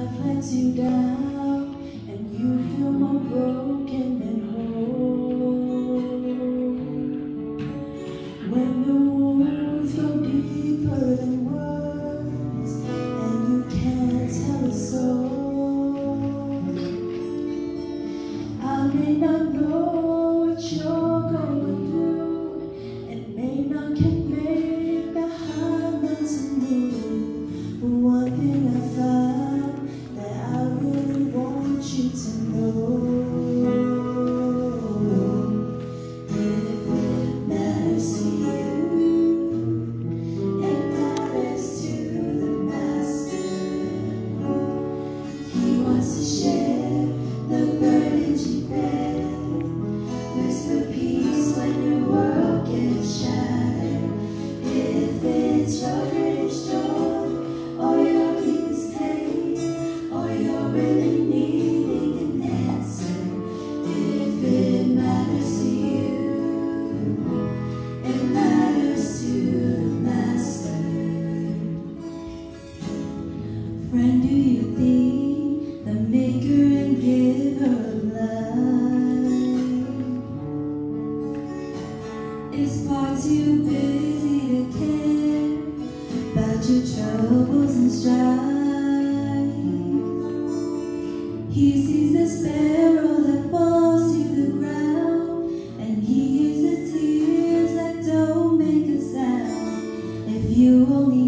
life lets you down and you feel more broken than whole. When the wounds go deeper than words and you can't tell a soul, I may not know what you're going through and may not can make the high mountain move, but one thing I found that I really want you to know. If it matters to you, it matters to the Master. He wants to share the burdens you bear. Whisper peace when your world gets shattered. If it's your greatest joy or your deepest pain, or you're really needing an answer, if it matters to you, it matters to the Master. Friend, do you think the maker and giver of life is far too busy to care about your troubles and strife? He sees the sparrow that falls to the ground, and he hears the tears that don't make a sound. If you only